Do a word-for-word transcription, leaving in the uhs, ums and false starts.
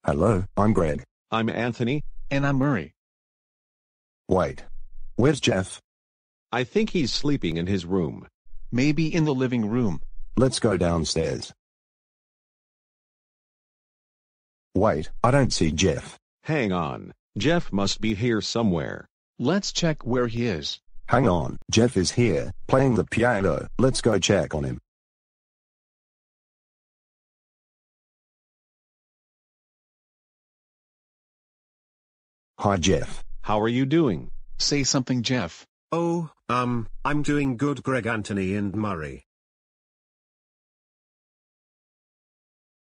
Hello, I'm Greg. I'm Anthony. And I'm Murray. Wait. Where's Jeff? I think he's sleeping in his room. Maybe in the living room. Let's go downstairs. Wait, I don't see Jeff. Hang on. Jeff must be here somewhere. Let's check where he is. Hang on, Jeff is here, playing the piano. Let's go check on him. Hi Jeff. How are you doing? Say something, Jeff. Oh, um, I'm doing good, Greg, Anthony and Murray.